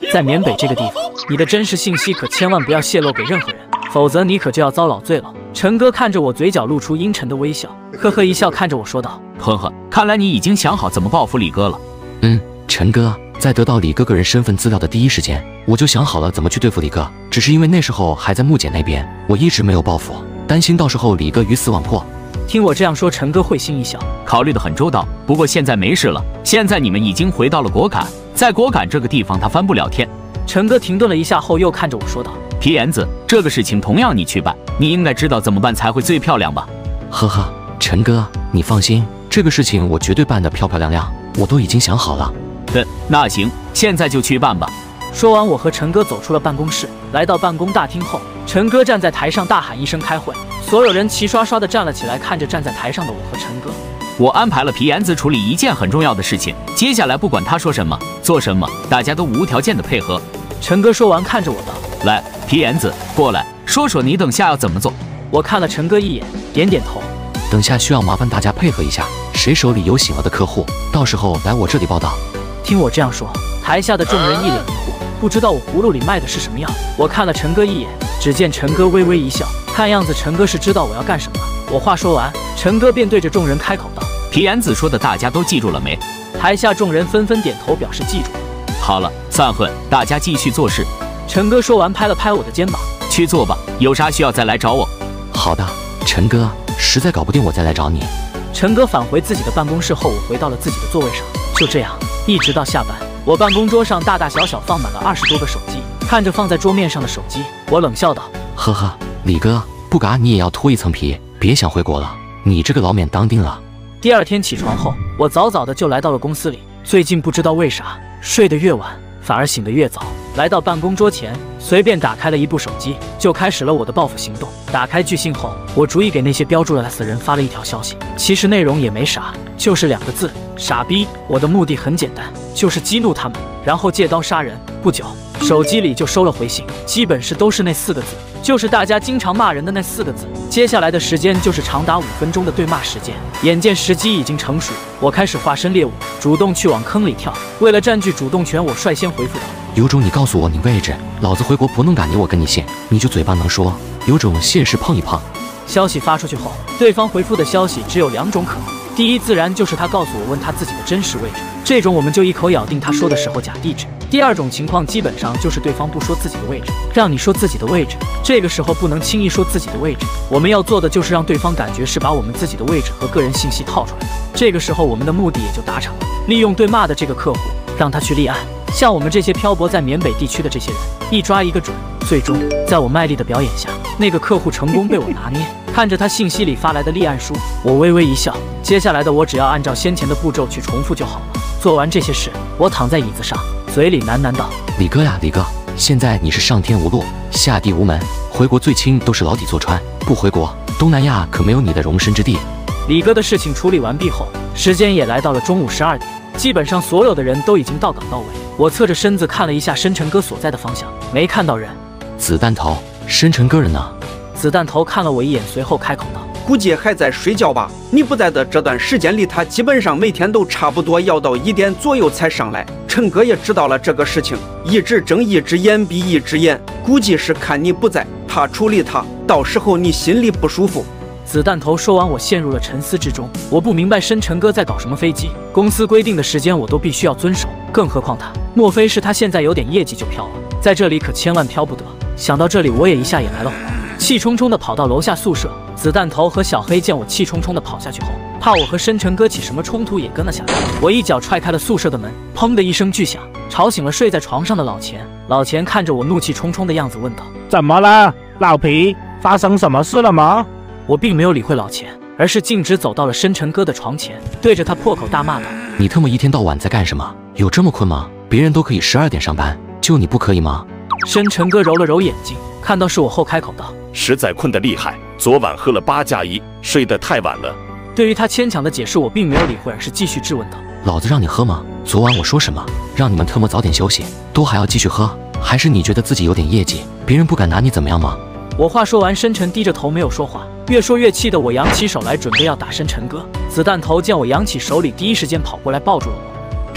在缅北这个地方，你的真实信息可千万不要泄露给任何人，否则你可就要遭老罪了。陈哥看着我，嘴角露出阴沉的微笑，呵呵一笑，看着我说道：“ 呵呵，看来你已经想好怎么报复李哥了。” 陈哥，在得到李哥个人身份资料的第一时间，我就想好了怎么去对付李哥，只是因为那时候还在木姐那边，我一直没有报复，担心到时候李哥鱼死网破。 听我这样说，陈哥会心一笑， 考虑得很周到。不过现在没事了，现在你们已经回到了果敢，在果敢这个地方他翻不了天。 陈哥停顿了一下后，又看着我说道：“ 皮炎子，这个事情同样你去办，你应该知道怎么办才会最漂亮吧？” 呵呵，陈哥，你放心，这个事情我绝对办得漂漂亮亮，我都已经想好了。 那行，现在就去办吧。 说完，我和陈哥走出了办公室，来到办公大厅后，陈哥站在台上大喊一声开会，所有人齐刷刷地站了起来，看着站在台上的我和陈哥。 我安排了皮炎子处理一件很重要的事情，接下来不管他说什么做什么，大家都无条件的配合。 陈哥说完，看着我道：“ 来，皮炎子，过来说说你等下要怎么做。” 我看了陈哥一眼，点点头。 等下需要麻烦大家配合一下，谁手里有醒了的客户，到时候来我这里报道。 听我这样说，台下的众人一脸疑惑，不知道我葫芦里卖的是什么药。我看了陈哥一眼，只见陈哥微微一笑，看样子陈哥是知道我要干什么。我话说完，陈哥便对着众人开口道：“ 皮炎子说的大家都记住了没？” 台下众人纷纷点头表示记住。 好了，散会，大家继续做事。 陈哥说完，拍了拍我的肩膀：“ 去做吧，有啥需要再来找我。” 好的，陈哥，实在搞不定我再来找你。 陈哥返回自己的办公室后，我回到了自己的座位上。就这样，一直到下班，我办公桌上大大小小放满了20多个手机。看着放在桌面上的手机，我冷笑道：“ 呵呵，李哥，不嘎你也要脱一层皮，别想回国了，你这个老免当定了。” 第二天起床后，我早早的就来到了公司里。最近不知道为啥，睡得越晚，反而醒得越早。来到办公桌前，随便打开了一部手机，就开始了我的报复行动。打开巨信后，我逐一给那些标注了 S 的人发了一条消息，其实内容也没啥，就是2个字：傻逼。我的目的很简单，就是激怒他们，然后借刀杀人。不久，手机里就收了回信，基本是都是那4个字，就是大家经常骂人的那4个字。接下来的时间就是长达5分钟的对骂时间。眼见时机已经成熟，我开始化身猎物，主动去往坑里跳。为了占据主动权，我率先回复道：“ 有种你告诉我你位置，老子回国不弄嘎你我跟你信，你就嘴巴能说，有种现实碰一碰。” 消息发出去后，对方回复的消息只有2种可能：第一，自然就是他告诉我问他自己的真实位置，这种我们就一口咬定他说的时候假地址；第二种情况基本上就是对方不说自己的位置，让你说自己的位置，这个时候不能轻易说自己的位置，我们要做的就是让对方感觉是把我们自己的位置和个人信息套出来的，这个时候我们的目的也就达成了，利用对骂的这个客户，让他去立案。像我们这些漂泊在缅北地区的这些人，一抓一个准。最终，在我卖力的表演下，那个客户成功被我拿捏。看着他信息里发来的立案书，我微微一笑。接下来的我只要按照先前的步骤去重复就好了。做完这些事，我躺在椅子上，嘴里喃喃道：“ 李哥呀，李哥，现在你是上天无路，下地无门，回国最轻都是牢底坐穿，不回国，东南亚可没有你的容身之地。” 李哥的事情处理完毕后，时间也来到了中午12点，基本上所有的人都已经到岗到位。我侧着身子看了一下深沉哥所在的方向，没看到人。 子弹头，深沉哥人呢？ 子弹头看了我一眼，随后开口道：“ 估计还在睡觉吧。你不在的这段时间里，他基本上每天都差不多要到1点左右才上来。陈哥也知道了这个事情，一直睁一只眼闭一只眼，估计是看你不在，他处理他，到时候你心里不舒服。” 子弹头说完，我陷入了沉思之中。我不明白深沉哥在搞什么飞机，公司规定的时间我都必须要遵守，更何况他，莫非是他现在有点业绩就飘了？在这里可千万飘不得。想到这里，我也一下也来了火，气冲冲地跑到楼下宿舍。子弹头和小黑见我气冲冲地跑下去后，怕我和深沉哥起什么冲突，也跟了下来。我一脚踹开了宿舍的门，砰的一声巨响，吵醒了睡在床上的老钱。老钱看着我怒气冲冲的样子，问道：“ 怎么了，老皮？发生什么事了吗？” 我并没有理会老钱，而是径直走到了深沉哥的床前，对着他破口大骂道：“ 你他妈一天到晚在干什么？有这么困吗？别人都可以12点上班，就你不可以吗？” 深沉哥揉了揉眼睛，看到是我后开口道：“ 实在困得厉害，昨晚喝了8+1，睡得太晚了。” 对于他牵强的解释，我并没有理会，而是继续质问道：“ 老子让你喝吗？昨晚我说什么？让你们特么早点休息，都还要继续喝？还是你觉得自己有点业绩，别人不敢拿你怎么样吗？” 我话说完，深沉低着头没有说话。越说越气的我扬起手来，准备要打深沉哥。子弹头见我扬起手里，第一时间跑过来抱住了我。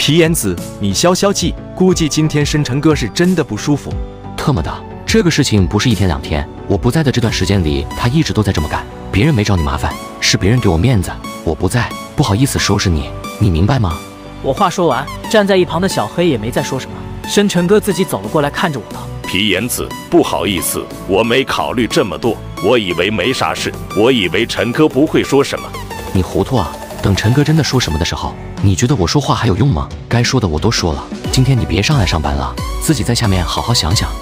皮炎子，你消消气，估计今天深沉哥是真的不舒服。 特么的，这个事情不是一天两天，我不在的这段时间里，他一直都在这么干。别人没找你麻烦，是别人给我面子，我不在，不好意思收拾你，你明白吗？ 我话说完，站在一旁的小黑也没再说什么。深沉哥自己走了过来，看着我道：“ 皮炎子，不好意思，我没考虑这么多，我以为没啥事，我以为陈哥不会说什么。 你糊涂啊！等陈哥真的说什么的时候，你觉得我说话还有用吗？该说的我都说了，今天你别上来上班了，自己在下面好好想想。”